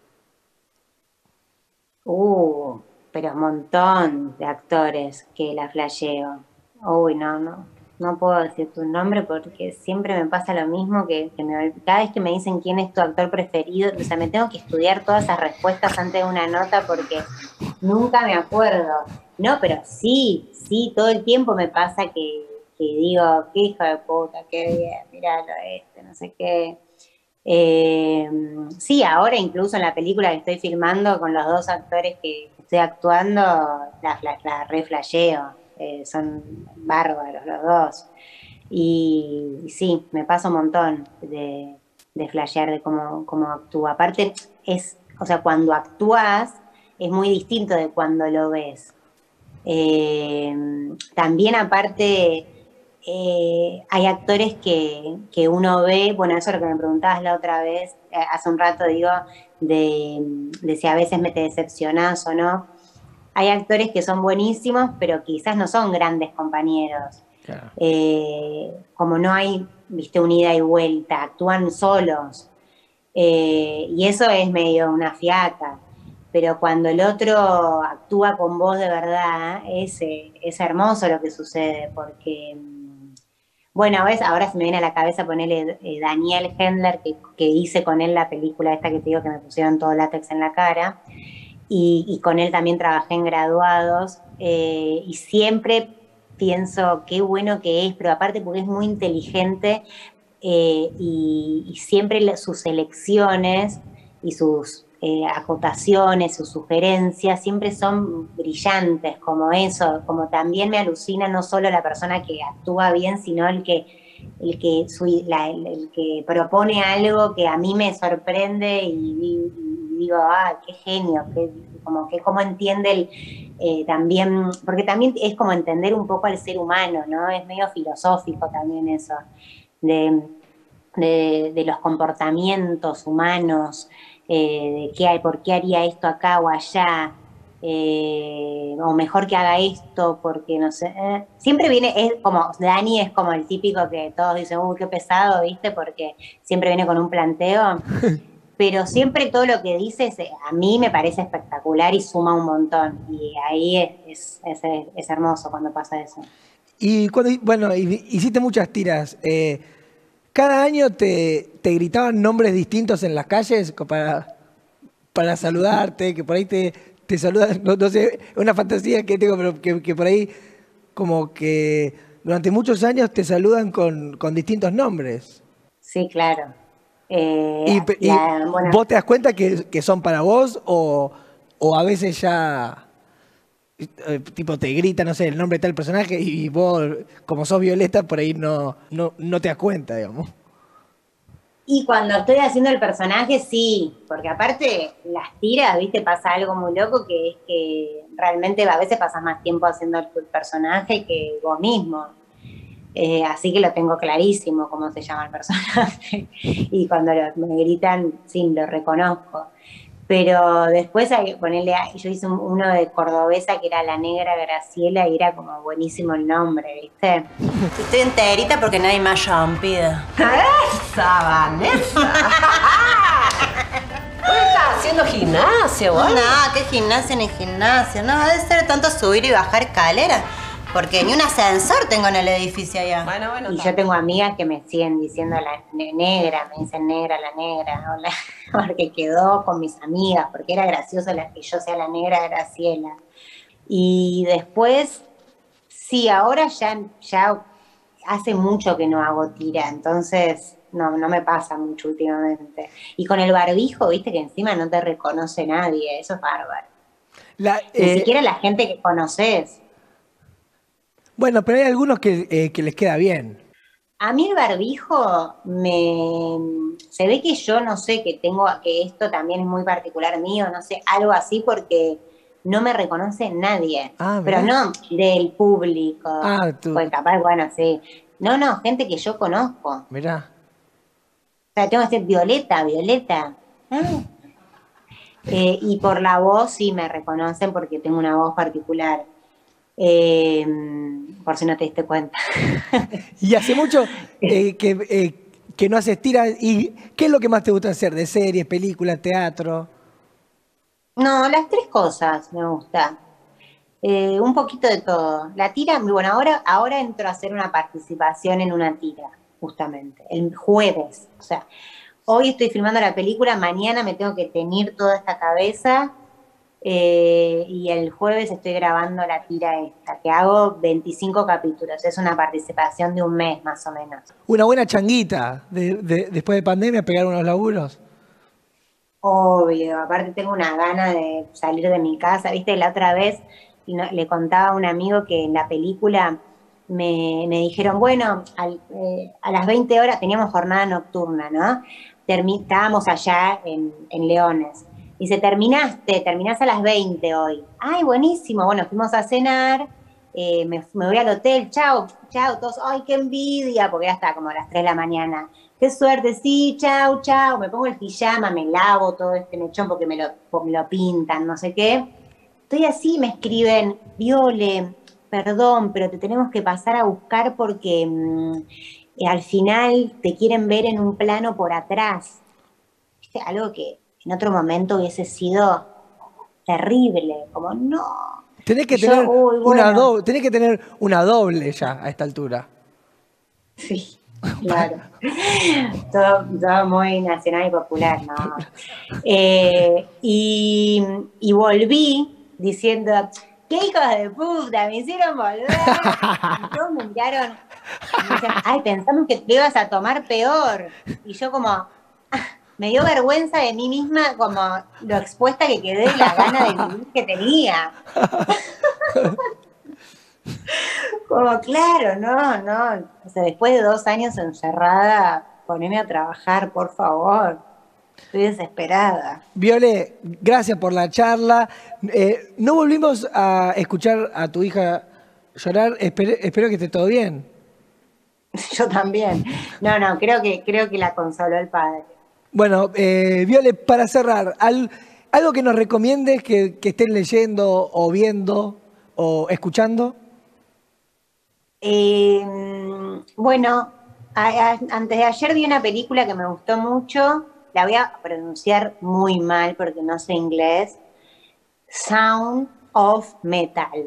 Uh, pero un montón de actores que la flasheo. Uy, no, no. No puedo decir tu nombre porque siempre me pasa lo mismo, que, que me, cada vez que me dicen quién es tu actor preferido, o sea, me tengo que estudiar todas esas respuestas antes de una nota porque nunca me acuerdo. No, pero sí, sí, todo el tiempo me pasa que, que digo, qué hijo de puta, qué bien, miralo este, no sé qué. Eh, sí, ahora incluso en la película que estoy filmando con los dos actores que estoy actuando, la, la, la reflasheo. Eh, son bárbaros los dos. Y, y sí, me pasa un montón de, de flashear de cómo, cómo actúa. Aparte, es, o sea, cuando actúas es muy distinto de cuando lo ves. Eh, también aparte, eh, hay actores que, que uno ve, bueno, eso es lo que me preguntabas la otra vez, eh, hace un rato digo, de, de si a veces me te decepcionás o no. Hay actores que son buenísimos, pero quizás no son grandes compañeros. Claro. Eh, como no hay, viste, un ida y vuelta, actúan solos. Eh, y eso es medio una fiaca. Pero cuando el otro actúa con vos de verdad, es, es hermoso lo que sucede, porque, bueno, a veces, ahora se me viene a la cabeza ponerle eh, Daniel Hendler, que, que hice con él la película esta que te digo que me pusieron todo látex en la cara. Y, y con él también trabajé en Graduados, eh, y siempre pienso qué bueno que es, pero aparte porque es muy inteligente, eh, y, y siempre sus elecciones y sus eh, acotaciones, sus sugerencias, siempre son brillantes, como eso, como también me alucina no solo la persona que actúa bien, sino el que, el que, su, la, el, el que propone algo que a mí me sorprende y, y digo, ah, qué genio, qué, como que cómo entiende el, eh, también, porque también es como entender un poco al ser humano, ¿no? Es medio filosófico también eso, de, de, de los comportamientos humanos, eh, de qué hay, por qué haría esto acá o allá, eh, o mejor que haga esto, porque no sé, eh. siempre viene, es como, Dani es como el típico que todos dicen, uy, qué pesado, ¿viste? Porque siempre viene con un planteo. Pero siempre todo lo que dices a mí me parece espectacular y suma un montón. Y ahí es, es, es, es hermoso cuando pasa eso. Y cuando, bueno, hiciste muchas tiras. Eh, ¿Cada año te, te gritaban nombres distintos en las calles para, para saludarte? Que por ahí te, te saludan, no, no sé, una fantasía que tengo, pero que, que por ahí como que durante muchos años te saludan con, con distintos nombres. Sí, claro. Eh, ¿Y, la, y bueno, vos te das cuenta que, que son para vos o, o a veces ya eh, tipo te grita, no sé, el nombre de tal personaje y vos, como sos Violeta, por ahí no, no, no te das cuenta, digamos? Y cuando estoy haciendo el personaje, sí, porque aparte las tiras, viste, pasa algo muy loco, que es que realmente a veces pasas más tiempo haciendo el personaje que vos mismo. Eh, así que lo tengo clarísimo cómo se llama el personaje. Y cuando lo, me gritan, sí, lo reconozco. Pero después, hay, ponerle, yo hice uno de cordobesa que era La Negra Graciela y era como buenísimo el nombre, ¿viste? Estoy enterita porque nadie me ha rompido. ¡Esa, Vanessa! ¿Vos estás haciendo gimnasio, vos? No, qué gimnasio ni gimnasio. No, debe ser tanto subir y bajar escaleras. Porque ni un ascensor tengo en el edificio allá. Bueno, bueno. Y está. yo tengo amigas que me siguen diciendo la negra, me dicen negra, la negra, hola, porque quedó con mis amigas, porque era gracioso la, que yo sea la negra Graciela. Y después, sí, ahora ya, ya hace mucho que no hago tira, entonces no, no me pasa mucho últimamente. Y con el barbijo, viste que encima no te reconoce nadie, eso es bárbaro. La, Ni eh, siquiera la gente que conoces. Bueno, pero hay algunos que, eh, que les queda bien. A mí el barbijo me... Se ve que yo no sé, que tengo, que esto también es muy particular mío, no sé, algo así porque no me reconoce nadie. Ah, pero mirá. no del público. Ah, tú. Pues capaz, bueno, sí. No, no, gente que yo conozco. Mirá. O sea, tengo que decir Violeta, Violeta. Ah. Eh, y por la voz sí me reconocen porque tengo una voz particular. Eh, por si no te diste cuenta. Y hace mucho eh, que, eh, que no haces tiras. ¿Y qué es lo que más te gusta hacer? ¿De series, películas, teatro? No, las tres cosas me gusta. Eh, un poquito de todo. La tira, bueno, ahora, ahora entro a hacer una participación en una tira, justamente, el jueves. O sea, hoy estoy filmando la película, mañana me tengo que teñir toda esta cabeza. Eh, y el jueves estoy grabando la tira esta, que hago veinticinco capítulos. Es una participación de un mes más o menos. Una buena changuita de, de, después de pandemia, pegar unos laburos. Obvio, aparte tengo una gana de salir de mi casa. Viste, la otra vez no, le contaba a un amigo que en la película me, me dijeron, bueno, al, eh, a las veinte horas teníamos jornada nocturna, ¿no? Termi estábamos allá en, en Leones. Dice, terminaste, terminás a las veinte hoy. Ay, buenísimo. Bueno, fuimos a cenar, eh, me, me voy al hotel, chao, chao, todos, ay, qué envidia, porque ya está como a las tres de la mañana. Qué suerte, sí, chao, chao. Me pongo el pijama, me lavo todo este mechón porque me lo, me lo pintan, no sé qué. Estoy así, me escriben, Viole, perdón, pero te tenemos que pasar a buscar porque mmm, eh, al final te quieren ver en un plano por atrás. ¿Viste? Algo que en otro momento hubiese sido terrible, como no. Tenés que, Yo, tener uy, bueno. una do tenés que tener una doble ya a esta altura. Sí, claro. todo, todo muy nacional y popular, ¿no? Eh, y, y volví diciendo, ¡qué hijos de puta! Me hicieron volver. Y todos me miraron y me decían, ay, pensamos que te ibas a tomar peor. Y yo como... Me dio vergüenza de mí misma como lo expuesta que quedé y la gana de vivir que tenía. Como, claro, no, no. O sea, después de dos años encerrada, poneme a trabajar, por favor. Estoy desesperada. Viole, gracias por la charla. Eh, no volvimos a escuchar a tu hija llorar. Espero, espero que esté todo bien. Yo también. No, no, creo que, creo que la consoló el padre. Bueno, eh, Viole, para cerrar, al, algo que nos recomiendes que, que estén leyendo o viendo o escuchando. Eh, bueno, a, a, antes de ayer vi una película que me gustó mucho, la voy a pronunciar muy mal porque no sé inglés, Sound of Metal.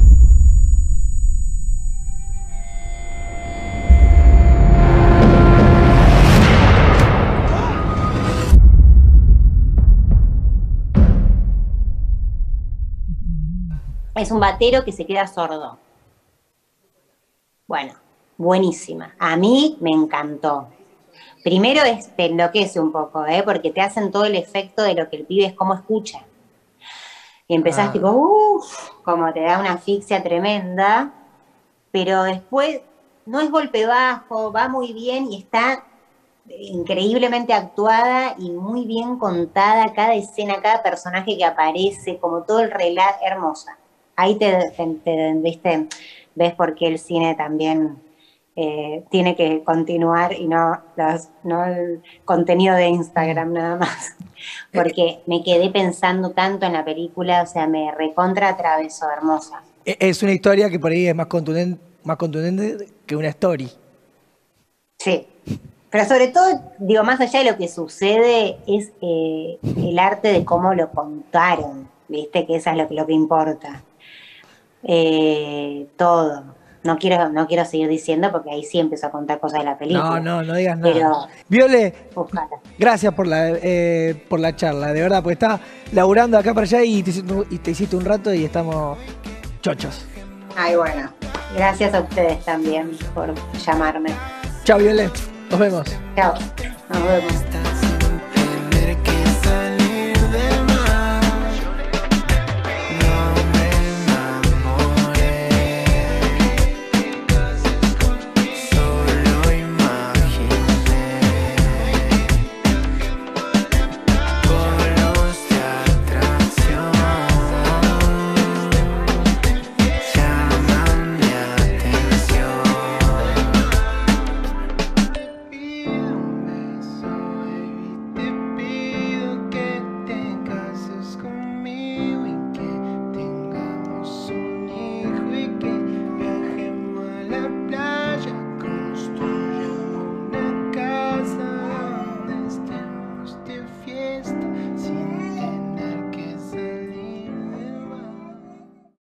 Es un batero que se queda sordo. Bueno, buenísima. A mí me encantó. Primero es, te enloquece un poco, ¿eh? Porque te hacen todo el efecto de lo que el pibe es cómo escucha. Y empezás Ah. tipo, uff, como te da una asfixia tremenda. Pero después no es golpe bajo, va muy bien y está increíblemente actuada y muy bien contada. Cada escena, cada personaje que aparece, como todo el relato, hermosa. Ahí te, te, te viste, ves por qué el cine también eh, tiene que continuar y no, los, no el contenido de Instagram nada más. Porque me quedé pensando tanto en la película, o sea, me recontra atravesó, hermosa. Es una historia que por ahí es más contundente, más contundente que una story. Sí. Pero sobre todo, digo, más allá de lo que sucede, es eh, el arte de cómo lo contaron, ¿viste? Que eso es lo, lo que importa. Eh, todo. No quiero, no quiero seguir diciendo porque ahí sí empiezo a contar cosas de la película. No, no, no digas nada. Pero, Viole, ojalá. gracias por la, eh, por la charla, de verdad, porque estás laburando acá para allá y te, hiciste un- y te hiciste un rato y estamos chochos. Ay, bueno. Gracias a ustedes también por llamarme. Chao, Viole. Nos vemos. Chao. Nos vemos.